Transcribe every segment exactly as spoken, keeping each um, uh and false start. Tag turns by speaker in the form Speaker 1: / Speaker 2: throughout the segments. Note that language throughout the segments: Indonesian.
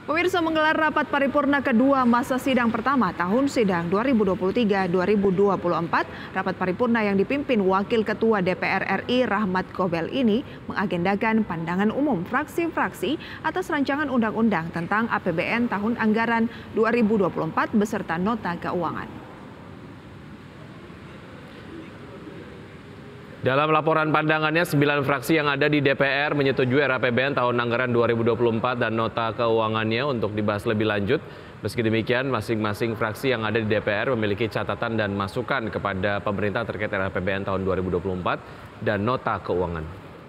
Speaker 1: Pemirsa menggelar rapat paripurna kedua masa sidang pertama tahun sidang dua ribu dua puluh tiga dua ribu dua puluh empat. Rapat paripurna yang dipimpin Wakil Ketua D P R R I Rahmat Gobel ini mengagendakan pandangan umum fraksi-fraksi atas rancangan undang-undang tentang A P B N tahun anggaran dua ribu dua puluh empat beserta nota keuangan.
Speaker 2: Dalam laporan pandangannya, sembilan fraksi yang ada di D P R menyetujui R A P B N tahun anggaran dua ribu dua puluh empat dan nota keuangannya untuk dibahas lebih lanjut. Meski demikian, masing-masing fraksi yang ada di D P R memiliki catatan dan masukan kepada pemerintah terkait R A P B N tahun dua ribu dua puluh empat dan nota keuangan.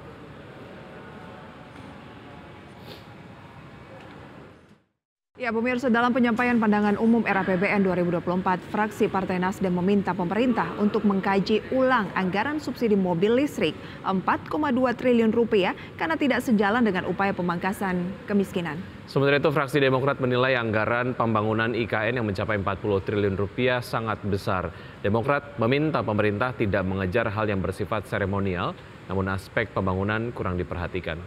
Speaker 1: Ya, pemirsa, dalam penyampaian pandangan umum R A P B N dua ribu dua puluh empat, fraksi Partai Nasdem meminta pemerintah untuk mengkaji ulang anggaran subsidi mobil listrik empat koma dua triliun rupiah karena tidak sejalan dengan upaya pemangkasan kemiskinan.
Speaker 2: Sementara itu, fraksi Demokrat menilai anggaran pembangunan I K N yang mencapai empat puluh triliun rupiah sangat besar. Demokrat meminta pemerintah tidak mengejar hal yang bersifat seremonial, namun aspek pembangunan kurang diperhatikan.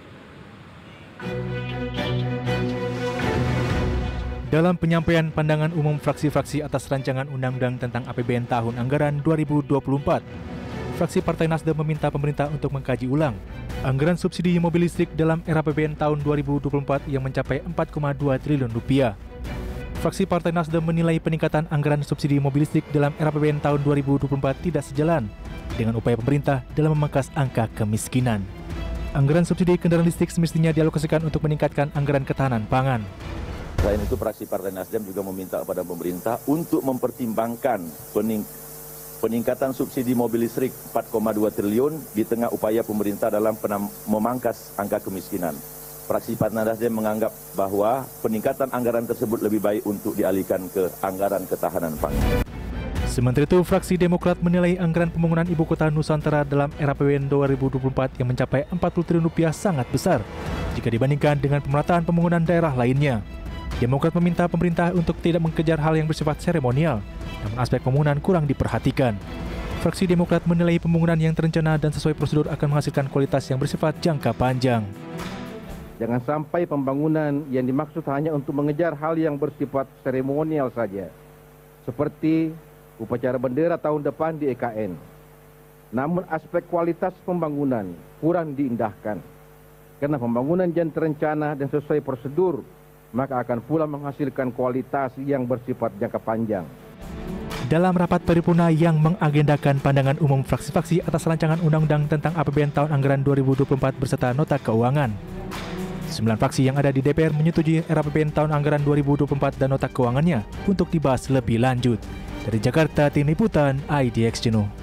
Speaker 3: Dalam penyampaian pandangan umum fraksi-fraksi atas rancangan undang-undang tentang A P B N tahun anggaran dua ribu dua puluh empat, fraksi Partai Nasdem meminta pemerintah untuk mengkaji ulang anggaran subsidi mobil listrik dalam R A P B N tahun dua ribu dua puluh empat yang mencapai empat koma dua triliun rupiah. Fraksi Partai Nasdem menilai peningkatan anggaran subsidi mobil listrik dalam R A P B N tahun dua ribu dua puluh empat tidak sejalan dengan upaya pemerintah dalam memangkas angka kemiskinan. Anggaran subsidi kendaraan listrik semestinya dialokasikan untuk meningkatkan anggaran ketahanan pangan.
Speaker 4: Selain itu, fraksi Partai Nasdem juga meminta kepada pemerintah untuk mempertimbangkan pening peningkatan subsidi mobil listrik empat koma dua triliun di tengah upaya pemerintah dalam memangkas angka kemiskinan. Fraksi Partai Nasdem menganggap bahwa peningkatan anggaran tersebut lebih baik untuk dialihkan ke anggaran ketahanan pangan.
Speaker 3: Sementara itu, fraksi Demokrat menilai anggaran pembangunan ibu kota Nusantara dalam R A P B N dua ribu dua puluh empat yang mencapai empat puluh triliun rupiah sangat besar jika dibandingkan dengan pemerataan pembangunan daerah lainnya. Demokrat meminta pemerintah untuk tidak mengejar hal yang bersifat seremonial, namun aspek pembangunan kurang diperhatikan. Fraksi Demokrat menilai pembangunan yang terencana dan sesuai prosedur akan menghasilkan kualitas yang bersifat jangka panjang.
Speaker 5: Jangan sampai pembangunan yang dimaksud hanya untuk mengejar hal yang bersifat seremonial saja, seperti upacara bendera tahun depan di E K N. Namun aspek kualitas pembangunan kurang diindahkan, karena pembangunan yang terencana dan sesuai prosedur maka akan pula menghasilkan kualitas yang bersifat jangka panjang.
Speaker 3: Dalam rapat paripurna yang mengagendakan pandangan umum fraksi-fraksi atas rancangan undang-undang tentang A P B N tahun anggaran dua ribu dua puluh empat beserta nota keuangan, sembilan fraksi yang ada di D P R menyetujui R A P B N tahun anggaran dua ribu dua puluh empat dan nota keuangannya untuk dibahas lebih lanjut. Dari Jakarta, tim liputan I D X Jenuh.